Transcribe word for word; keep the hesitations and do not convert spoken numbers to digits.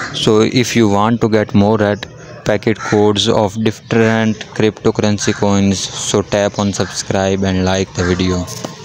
So if you want to get more red packet codes of different cryptocurrency coins, so tap on subscribe and like the video.